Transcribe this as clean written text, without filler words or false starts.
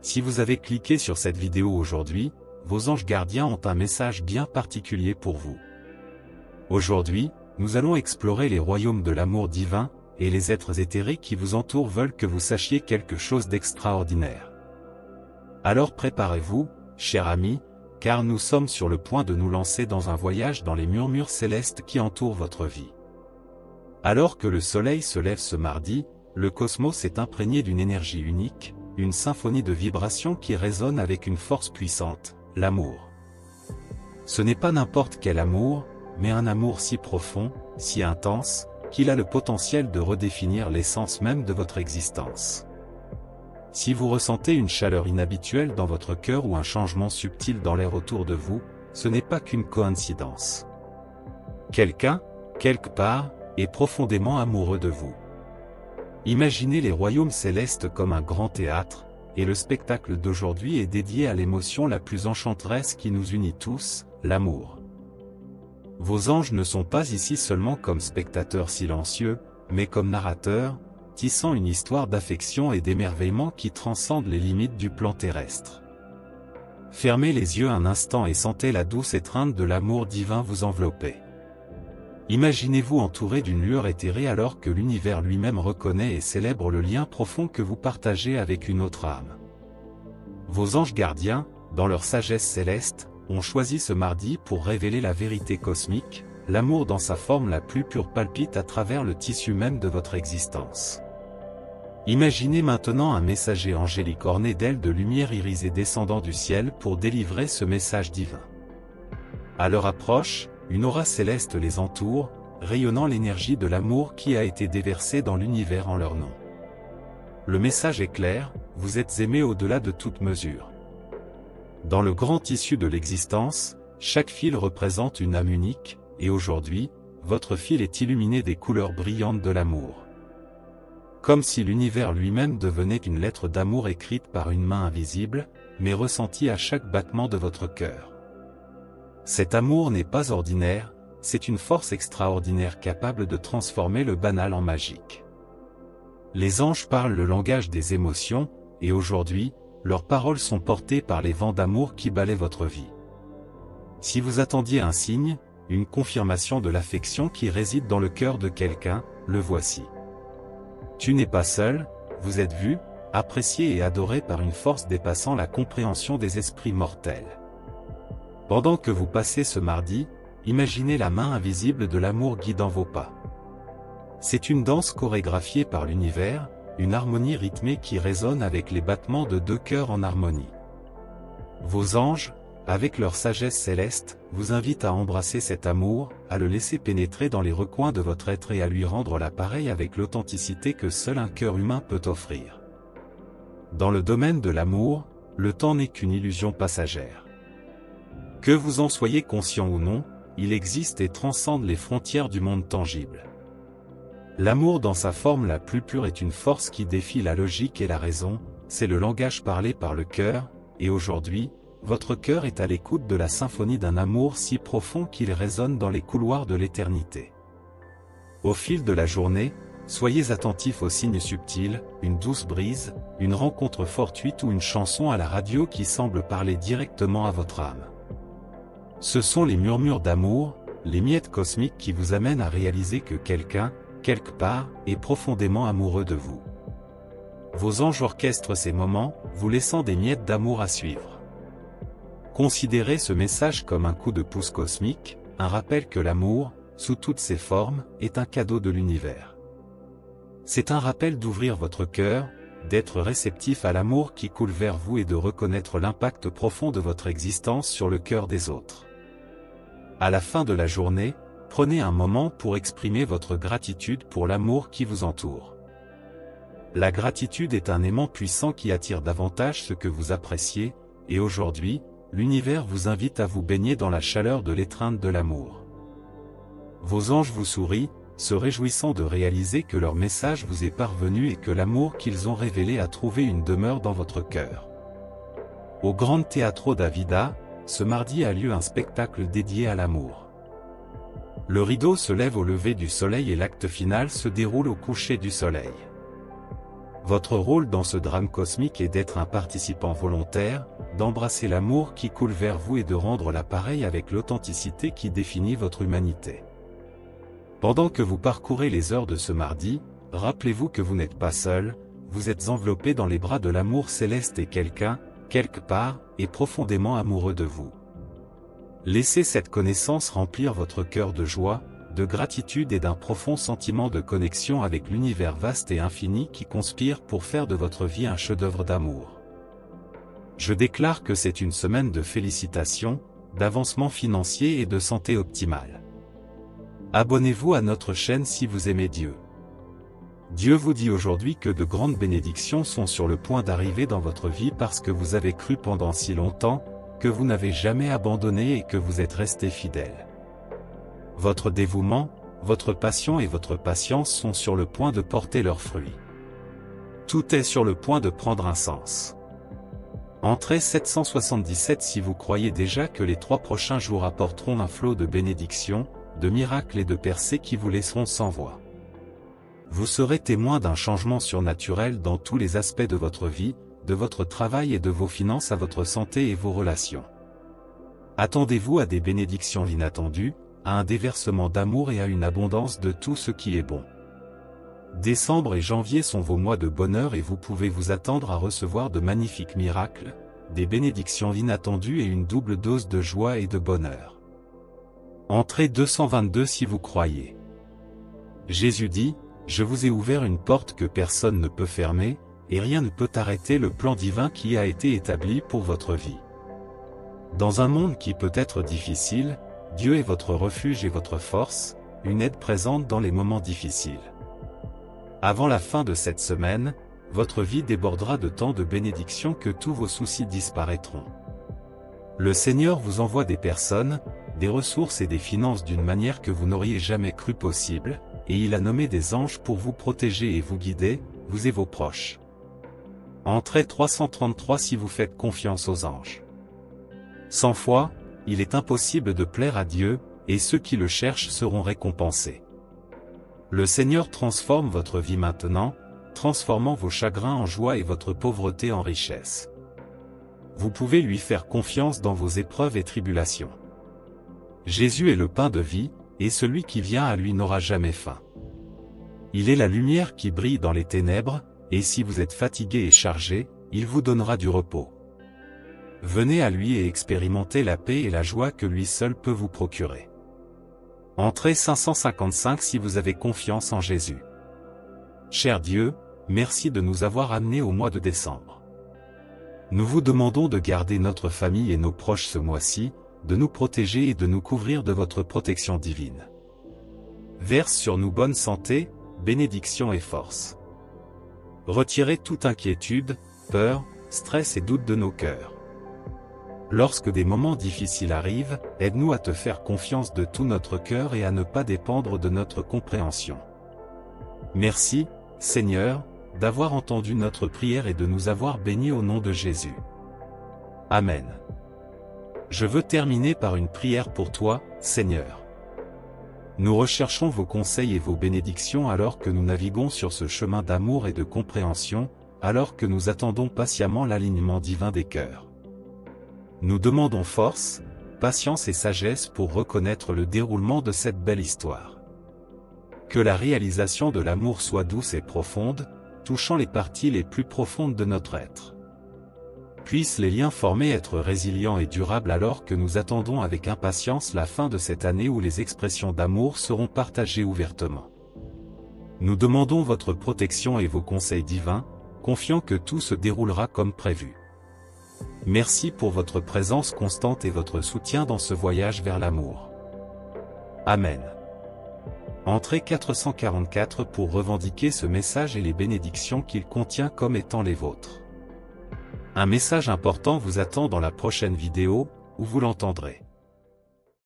Si vous avez cliqué sur cette vidéo aujourd'hui, vos anges gardiens ont un message bien particulier pour vous. Aujourd'hui, nous allons explorer les royaumes de l'amour divin, et les êtres éthérés qui vous entourent veulent que vous sachiez quelque chose d'extraordinaire. Alors préparez-vous, chers amis, car nous sommes sur le point de nous lancer dans un voyage dans les murmures célestes qui entourent votre vie. Alors que le soleil se lève ce mardi, le cosmos est imprégné d'une énergie unique, une symphonie de vibrations qui résonne avec une force puissante, l'amour. Ce n'est pas n'importe quel amour, mais un amour si profond, si intense, qu'il a le potentiel de redéfinir l'essence même de votre existence. Si vous ressentez une chaleur inhabituelle dans votre cœur ou un changement subtil dans l'air autour de vous, ce n'est pas qu'une coïncidence. Quelqu'un, quelque part, est profondément amoureux de vous. Imaginez les royaumes célestes comme un grand théâtre, et le spectacle d'aujourd'hui est dédié à l'émotion la plus enchanteresse qui nous unit tous, l'amour. Vos anges ne sont pas ici seulement comme spectateurs silencieux, mais comme narrateurs, tissant une histoire d'affection et d'émerveillement qui transcende les limites du plan terrestre. Fermez les yeux un instant et sentez la douce étreinte de l'amour divin vous envelopper. Imaginez-vous entouré d'une lueur éthérée alors que l'univers lui-même reconnaît et célèbre le lien profond que vous partagez avec une autre âme. Vos anges gardiens, dans leur sagesse céleste, ont choisi ce mardi pour révéler la vérité cosmique, l'amour dans sa forme la plus pure palpite à travers le tissu même de votre existence. Imaginez maintenant un messager angélique orné d'ailes de lumière irisée descendant du ciel pour délivrer ce message divin. À leur approche, une aura céleste les entoure, rayonnant l'énergie de l'amour qui a été déversée dans l'univers en leur nom. Le message est clair, vous êtes aimés au-delà de toute mesure. Dans le grand tissu de l'existence, chaque fil représente une âme unique, et aujourd'hui, votre fil est illuminé des couleurs brillantes de l'amour. Comme si l'univers lui-même devenait une lettre d'amour écrite par une main invisible, mais ressentie à chaque battement de votre cœur. Cet amour n'est pas ordinaire, c'est une force extraordinaire capable de transformer le banal en magique. Les anges parlent le langage des émotions, et aujourd'hui, leurs paroles sont portées par les vents d'amour qui balaient votre vie. Si vous attendiez un signe, une confirmation de l'affection qui réside dans le cœur de quelqu'un, le voici. Tu n'es pas seul, vous êtes vu, apprécié et adoré par une force dépassant la compréhension des esprits mortels. Pendant que vous passez ce mardi, imaginez la main invisible de l'amour guidant vos pas. C'est une danse chorégraphiée par l'univers, une harmonie rythmée qui résonne avec les battements de deux cœurs en harmonie. Vos anges, avec leur sagesse céleste, vous invitent à embrasser cet amour, à le laisser pénétrer dans les recoins de votre être et à lui rendre l'appareil avec l'authenticité que seul un cœur humain peut offrir. Dans le domaine de l'amour, le temps n'est qu'une illusion passagère. Que vous en soyez conscient ou non, il existe et transcende les frontières du monde tangible. L'amour dans sa forme la plus pure est une force qui défie la logique et la raison, c'est le langage parlé par le cœur, et aujourd'hui, votre cœur est à l'écoute de la symphonie d'un amour si profond qu'il résonne dans les couloirs de l'éternité. Au fil de la journée, soyez attentifs aux signes subtils, une douce brise, une rencontre fortuite ou une chanson à la radio qui semble parler directement à votre âme. Ce sont les murmures d'amour, les miettes cosmiques qui vous amènent à réaliser que quelqu'un, quelque part, est profondément amoureux de vous. Vos anges orchestrent ces moments, vous laissant des miettes d'amour à suivre. Considérez ce message comme un coup de pouce cosmique, un rappel que l'amour, sous toutes ses formes, est un cadeau de l'univers. C'est un rappel d'ouvrir votre cœur, d'être réceptif à l'amour qui coule vers vous et de reconnaître l'impact profond de votre existence sur le cœur des autres. À la fin de la journée, prenez un moment pour exprimer votre gratitude pour l'amour qui vous entoure. La gratitude est un aimant puissant qui attire davantage ce que vous appréciez, et aujourd'hui, l'univers vous invite à vous baigner dans la chaleur de l'étreinte de l'amour. Vos anges vous sourient, se réjouissant de réaliser que leur message vous est parvenu et que l'amour qu'ils ont révélé a trouvé une demeure dans votre cœur. Au Grand Teatro da Vida, ce mardi a lieu un spectacle dédié à l'amour. Le rideau se lève au lever du soleil et l'acte final se déroule au coucher du soleil. Votre rôle dans ce drame cosmique est d'être un participant volontaire, d'embrasser l'amour qui coule vers vous et de rendre l'appareil avec l'authenticité qui définit votre humanité. Pendant que vous parcourez les heures de ce mardi, rappelez-vous que vous n'êtes pas seul, vous êtes enveloppé dans les bras de l'amour céleste et quelqu'un, quelque part, est profondément amoureux de vous. Laissez cette connaissance remplir votre cœur de joie, de gratitude et d'un profond sentiment de connexion avec l'univers vaste et infini qui conspire pour faire de votre vie un chef-d'œuvre d'amour. Je déclare que c'est une semaine de félicitations, d'avancement financier et de santé optimale. Abonnez-vous à notre chaîne si vous aimez Dieu. Dieu vous dit aujourd'hui que de grandes bénédictions sont sur le point d'arriver dans votre vie parce que vous avez cru pendant si longtemps, que vous n'avez jamais abandonné et que vous êtes resté fidèle. Votre dévouement, votre passion et votre patience sont sur le point de porter leurs fruits. Tout est sur le point de prendre un sens. Entrez 777 si vous croyez déjà que les 3 prochains jours apporteront un flot de bénédictions, de miracles et de percées qui vous laisseront sans voix. Vous serez témoin d'un changement surnaturel dans tous les aspects de votre vie, de votre travail et de vos finances à votre santé et vos relations. Attendez-vous à des bénédictions inattendues, à un déversement d'amour et à une abondance de tout ce qui est bon. Décembre et janvier sont vos mois de bonheur et vous pouvez vous attendre à recevoir de magnifiques miracles, des bénédictions inattendues et une double dose de joie et de bonheur. Entrez 222 si vous croyez. Jésus dit, « Je vous ai ouvert une porte que personne ne peut fermer, et rien ne peut arrêter le plan divin qui a été établi pour votre vie. » Dans un monde qui peut être difficile, Dieu est votre refuge et votre force, une aide présente dans les moments difficiles. Avant la fin de cette semaine, votre vie débordera de tant de bénédictions que tous vos soucis disparaîtront. Le Seigneur vous envoie des personnes, des ressources et des finances d'une manière que vous n'auriez jamais cru possible, et il a nommé des anges pour vous protéger et vous guider, vous et vos proches. Entrez 333 si vous faites confiance aux anges. Sans foi, il est impossible de plaire à Dieu, et ceux qui le cherchent seront récompensés. Le Seigneur transforme votre vie maintenant, transformant vos chagrins en joie et votre pauvreté en richesse. Vous pouvez lui faire confiance dans vos épreuves et tribulations. Jésus est le pain de vie, et celui qui vient à lui n'aura jamais faim. Il est la lumière qui brille dans les ténèbres, et si vous êtes fatigué et chargé, il vous donnera du repos. Venez à lui et expérimentez la paix et la joie que lui seul peut vous procurer. Entrez 555 si vous avez confiance en Jésus. Cher Dieu, merci de nous avoir amenés au mois de décembre. Nous vous demandons de garder notre famille et nos proches ce mois-ci, de nous protéger et de nous couvrir de votre protection divine. Verse sur nous bonne santé, bénédiction et force. Retirez toute inquiétude, peur, stress et doute de nos cœurs. Lorsque des moments difficiles arrivent, aide-nous à te faire confiance de tout notre cœur et à ne pas dépendre de notre compréhension. Merci, Seigneur, d'avoir entendu notre prière et de nous avoir bénis au nom de Jésus. Amen. Je veux terminer par une prière pour toi, Seigneur. Nous recherchons vos conseils et vos bénédictions alors que nous naviguons sur ce chemin d'amour et de compréhension, alors que nous attendons patiemment l'alignement divin des cœurs. Nous demandons force, patience et sagesse pour reconnaître le déroulement de cette belle histoire. Que la réalisation de l'amour soit douce et profonde, touchant les parties les plus profondes de notre être. Puissent les liens formés être résilients et durables alors que nous attendons avec impatience la fin de cette année où les expressions d'amour seront partagées ouvertement. Nous demandons votre protection et vos conseils divins, confiant que tout se déroulera comme prévu. Merci pour votre présence constante et votre soutien dans ce voyage vers l'amour. Amen. Entrez 444 pour revendiquer ce message et les bénédictions qu'il contient comme étant les vôtres. Un message important vous attend dans la prochaine vidéo, où vous l'entendrez.